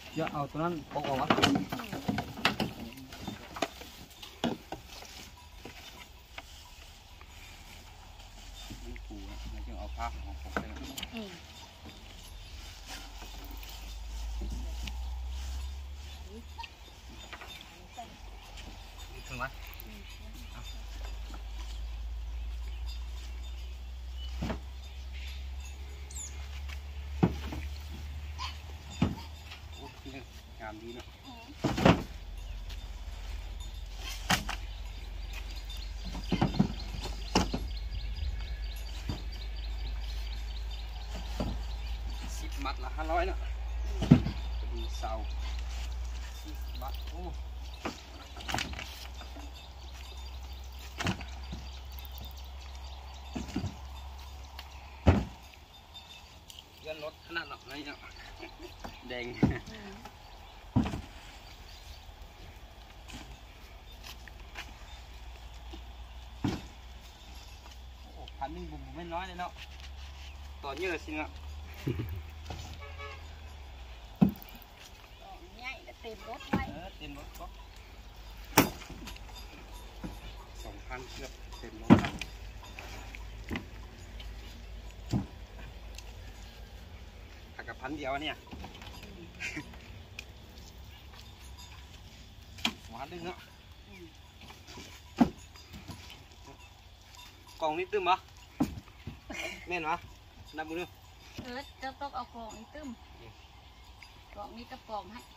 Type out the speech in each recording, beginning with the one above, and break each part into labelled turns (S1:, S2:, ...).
S1: เดี๋ยวเอาตัวนั้นปอกออกวะมันปูนะแล้วจึงเอาผ้าของผมไปถึงไหมงามดีเนาะ10 มัดละ500เนาะดีเสา10 มัดโอ้เงินรถขนาดหนักเลยเนาะแดง1,000บุ๋มไม่น้อยเลยเนาะต่อเยอะสิเนาะ
S2: ใหญ่เต็มรถไว้
S1: เต็มรถก็2,000เกือบเต็มรถหักกับ1,000 เดียวเนี่ยหวานดึงเนาะกล่องนี้ตึ้มปะแม่นปะนับมือ
S2: จะต้องเอากล่องนี้ตึ้มกล่องนี้กระป๋องให้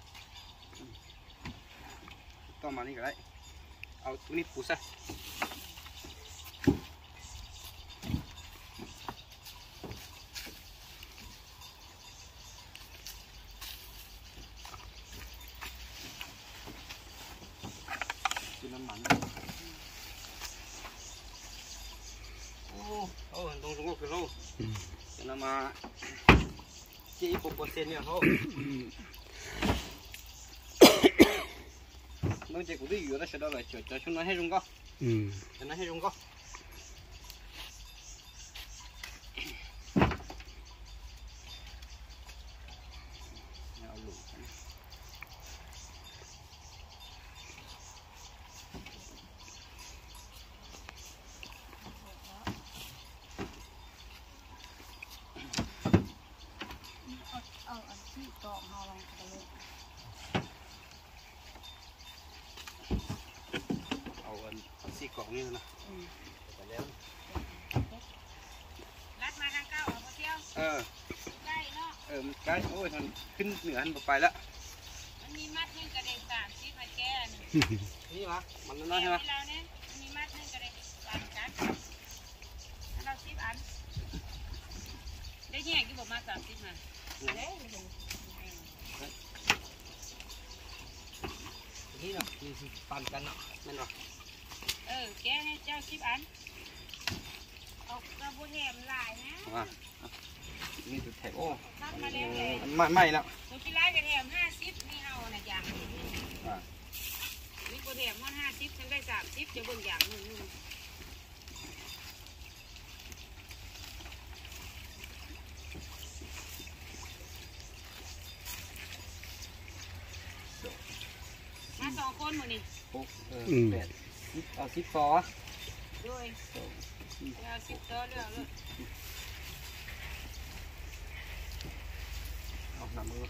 S1: ต้องมานี่ก็ได้เอาตัวนี้ปูซะกินน้ำมันโอ้ตรงตรงก็คือโลจะนำมาจีบโปรเซนเนี่ยเขาน้องเจ้ากูได้อยู่แล้วเสร็จแล้วเลยจะชุนนั้นให้ลุงก็จะนั้นให้ลุงก็เอาลูก
S2: เอาอันที่กล่องเอาลงไปเลย
S1: 4 กล่องนี่นะไปแล้ว
S2: รัดมาทางเก้าเอาเที่ยวใกล้เนาะ
S1: มันใกล้โอ้ยมันขึ้นเหนือหันไปแล้ว
S2: มันมีมัดนึงกระเด็น30มาแก้
S1: นี่วะมันน้อยใช่ไหม
S2: เราเนี่ยมันมีมัดนึงกระเด็น3 กันเรา10 อันได้แยกที่บอกมา30มา
S1: นี่เนาะมีปั่นกันเนาะนั่นหรอ
S2: แกให้เจ้า10 อันเอากระบุแถมลายนะ
S1: มีตัวแถมโอ้
S2: มาแล้วเลย
S1: ไม่แล้ว
S2: ตัวที่ไล่กระแถม50นี่เอาน่ะอย่างนี่กระแถมว่า50ฉันได้30จะเบิ่งอย่างนึงมา2 คนหมดนี่
S1: เอา10 ฟอ
S2: ด้วยเอา10 ตัวเลือกเลย
S1: เอาหนักมือ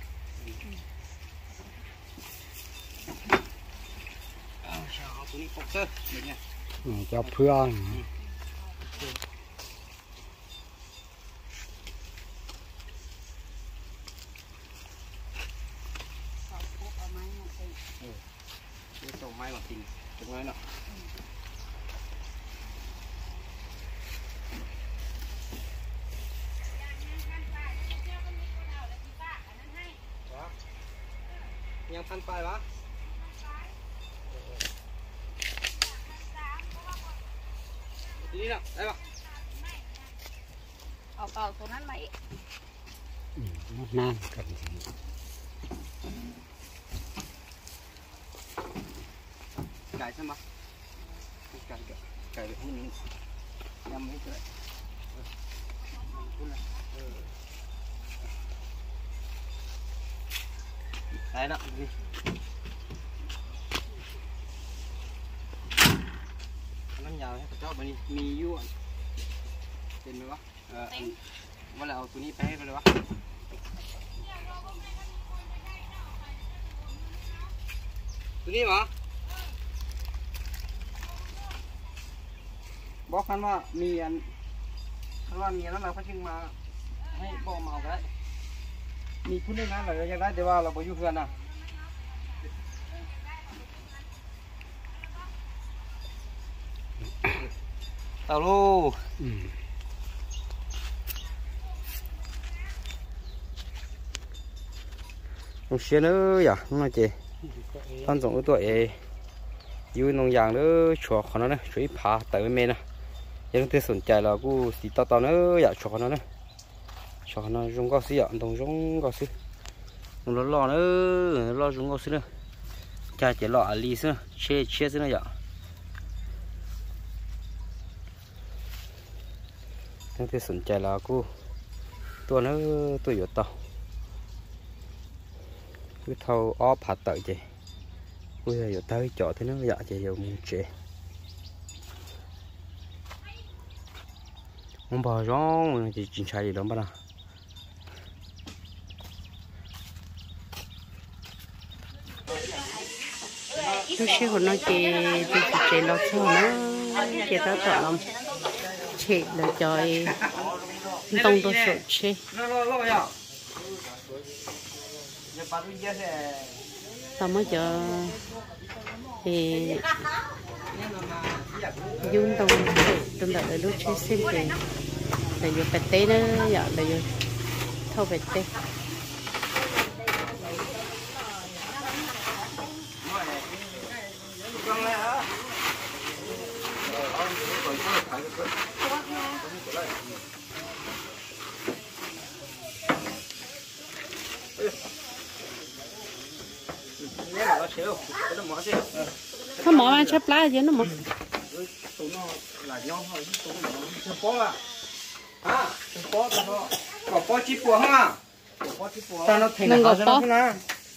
S1: เอาตัวนี้ปกเตอร์อย่างเงี้ย
S3: จับเพื่อน
S1: ส่งไม้มาทิ้งตรงนั้นเนาะยังพันไปวะทีนี้เนาะได้ปะ
S2: เอาเก่าตัวนั้นมาอีก
S3: น้ำกัน
S1: ไก่ใช่ไหมไก่แบบนี้ยำไม่เจอ đấy đó nó nhào hết cho bên mì yêu tên nữaว่าเราเอาตัวนี้ไปให้ไปเลยวะตัวนี้เหรอบอกกันว่ามีอันคันว่ามีแล้วเราก็จึงมาให้บอกมาเอาได้มีผู้เล่นงานเราอยากได้แต่ว่าเราไปอยู่เพื่อนนะเต่าลูกxe nữa ya nó chị con giống tuổi yêu nông dạng nữa chùa khó nó nữa chuối phá tới bên nè giờ tôi sủng chạy là cô xí to to nữa ya chùa nó nữa chùa nó dùng cao xí ạ đồng dùng cao xí nó lo nữa lo dùng cao xí nữa cha chỉ lo lì xí nữa chia xí nữa ya tôi sủng chạy là cô tôi nó tôi yếu to cứ thâu ó phạt tự chị bây giờ tới chỗ thì nó dạ chị giờ muốn chị không bao gió chị chuyển sai gì đó bắt nào
S2: tôi sẽ còn nói chị lo cho nó chị tao tỏ lòng chị là trời tông tôi sợ chị tao mới chờ thì dùng tông đợi lúc chơi xem thì là vô bạch tế đó dạ là vô thâu bạch tế nó mỏ mà chắp lá chứ nó mỏ
S1: có bó chi bùa không à sao nó thành là sao nó na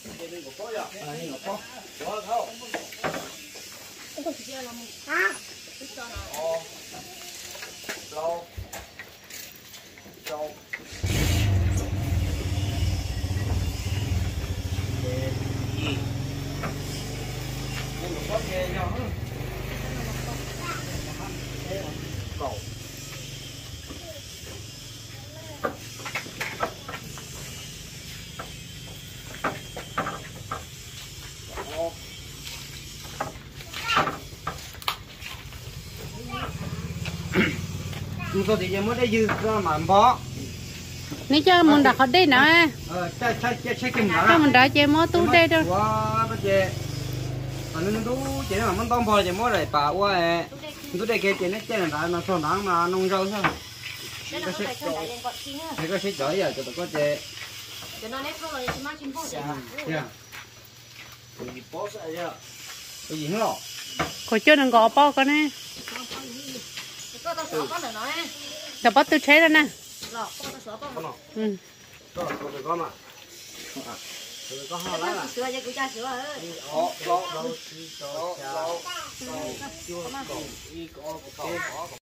S1: chúng tôi thì mớiได้ยืนก็หมานบอ
S2: นี่เจ้ามันดักเขาได้นะ
S1: ใช่กินหรอ
S2: ถ้ามันได้เจ้าหม้อตู้ได้ด้วย
S1: ว้าป้าเจอันนั้นดูเจ๊มันต้องพอเจ๊หม้อเลยป่าว่าดูได้แค่เจ๊เนี่ยเจ๊น่ะnó thon thẳng mà nông rau sao cái xếp cái cái xếp giỏi giờ cho tụi có จ๊cho nó nét rồi chỉ mang chim phong dạ cái bó sao vậy cái gì nữa
S2: khỏi cho đừng gõ bao con nè giờ bắt tôi chế ra nè ừ
S1: có mà có hoa lá là sữa cho cô cha sữa ơi